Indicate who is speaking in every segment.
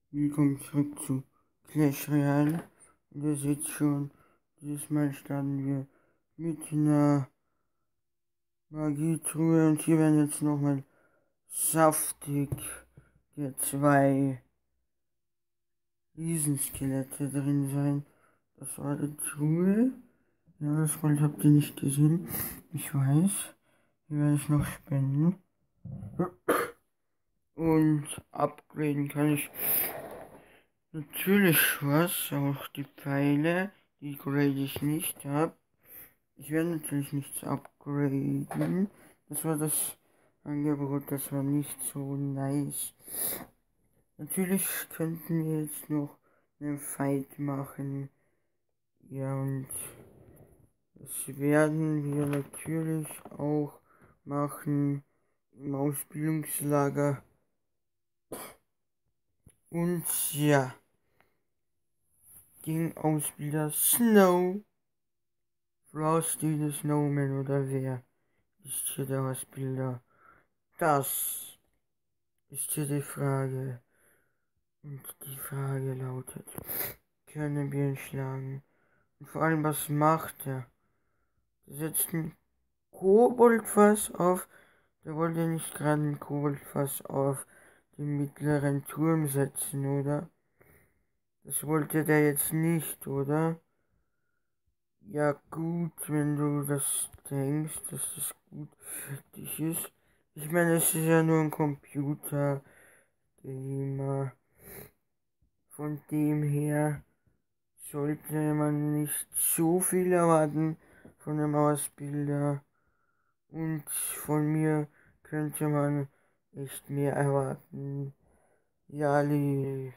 Speaker 1: Willkommen zurück zu Clash Royale. Und ihr seht schon, dieses Mal starten wir mit einer Magietruhe und hier werden jetzt nochmal saftig die 2 Riesenskelette drin sein. Das war die Truhe. Ja, das Gold habt ihr nicht gesehen. Ich weiß. Hier werde ich noch spenden. Und upgraden kann ich natürlich was, auch die Pfeile, die grade ich nicht habe. Ich werde natürlich nichts upgraden. Das war das Angebot, das war nicht so nice. Natürlich könnten wir jetzt noch einen Fight machen. Ja, und das werden wir natürlich auch machen im Ausbildungslager. Und ja, gegen Ausbilder Snow. Frosty the Snowman oder wer ist hier der Ausbilder? Das ist hier die Frage. Und die Frage lautet, können wir ihn schlagen? Und vor allem, was macht er? Der setzt ein Koboldfass auf. Der wollte nicht gerade ein Koboldfass auf den mittleren Turm setzen, oder? Das wollte der jetzt nicht, oder? Ja gut, wenn du das denkst, dass das gut für dich ist. Ich meine, es ist ja nur ein Computer, Gamer. Von dem her sollte man nicht so viel erwarten von einem Ausbilder. Und von mir könnte man echt mehr erwarten. Ja, liebe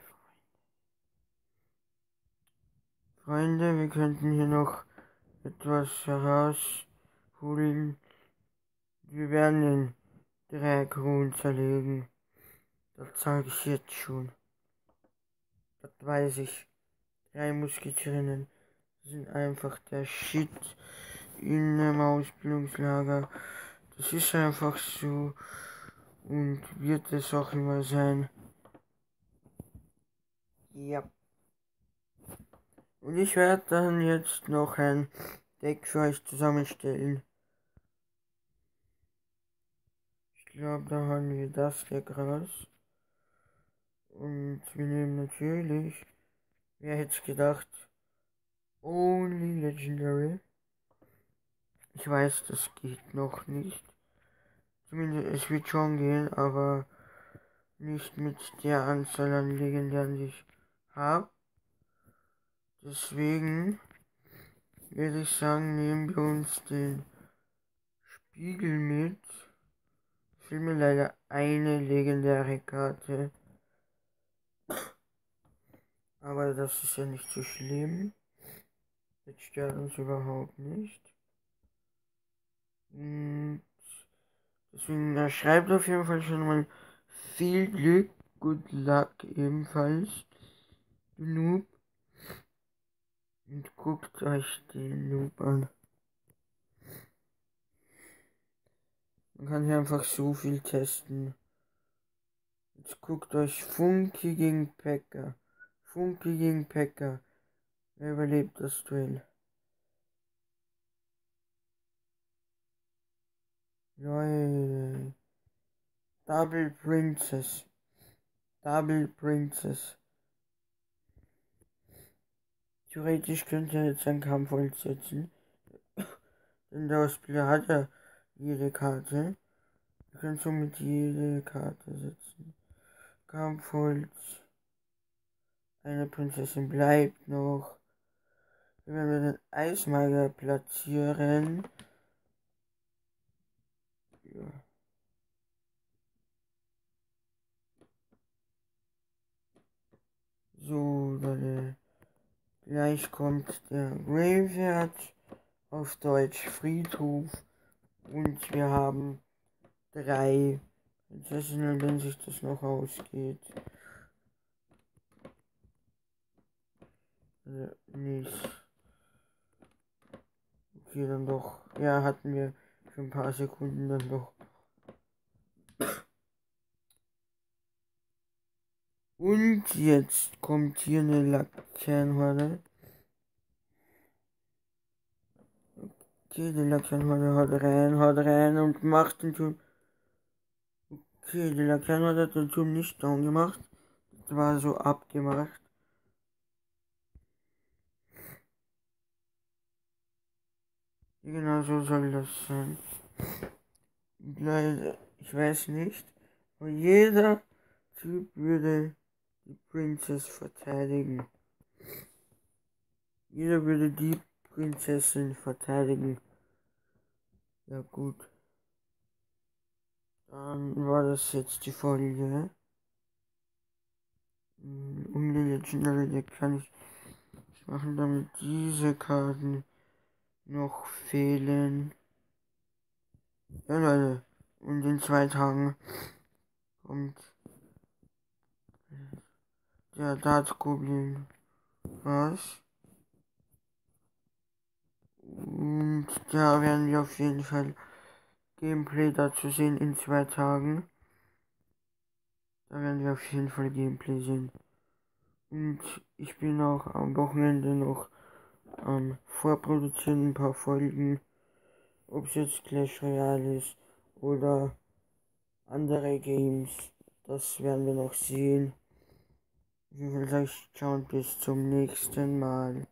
Speaker 1: Freunde, wir könnten hier noch etwas herausholen. Wir werden den Dragon zerlegen. Das sage ich jetzt schon. Das weiß ich. 3 Musketierinnen sind einfach der Shit in einem Ausbildungslager. Das ist einfach so und wird es auch immer sein. Ja. Und ich werde dann jetzt noch ein Deck für euch zusammenstellen. Ich glaube, da haben wir das Deck raus. Und wir nehmen natürlich, wer hätte es gedacht, Only Legendary. Ich weiß, das geht noch nicht. Zumindest es wird schon gehen, aber nicht mit der Anzahl an Legendären, die ich habe. Deswegen würde ich sagen, nehmen wir uns den Spiegel mit. Ich will mir leider eine legendäre Karte. Aber das ist ja nicht so schlimm. Jetzt stört uns überhaupt nicht. Und deswegen schreibt auf jeden Fall schon mal viel Glück. Good luck ebenfalls. Du Noob. Und guckt euch den Noob an. Man kann hier einfach so viel testen. Jetzt guckt euch Funky gegen Pekka. Funky gegen Pekka. Wer überlebt das Duell? Leute. Double Princess. Double Princess. Theoretisch könnte er jetzt einen Kampf setzen. Denn der Ausspieler hat ja jede Karte. Wir können somit jede Karte setzen. Kampfholz. Eine Prinzessin bleibt noch. Wenn wir den Eismagier platzieren. Ja. So, Leute. Gleich kommt der Graveyard. Auf Deutsch Friedhof. Und wir haben 3 Prinzessinnen, wenn sich das noch ausgeht. Nicht. Okay, dann doch. Ja, hatten wir für ein paar Sekunden dann doch. Und jetzt kommt hier eine Laternenhorde. Okay, die Laternenhorde haut rein und macht den Turm. Okay, die Laternenhorde hat den Turm nicht down gemacht. Das war so abgemacht. Genau so soll das sein. Leider, ich weiß nicht, aber jeder Typ würde die Princess verteidigen. Jeder würde die Prinzessin verteidigen. Ja gut, dann war das jetzt die Folge. Um die Legendary Deck kann ich machen, damit diese Karten noch fehlen. Ja Leute, und in 2 Tagen kommt der Dark Goblin raus. Und da werden wir auf jeden Fall Gameplay dazu sehen in 2 Tagen. Da werden wir auf jeden Fall Gameplay sehen. Und ich bin auch am Wochenende noch am Vorproduzieren ein paar Folgen. Ob es jetzt Clash Royale ist oder andere Games. Das werden wir noch sehen. Ich will euch ciao und bis zum nächsten Mal.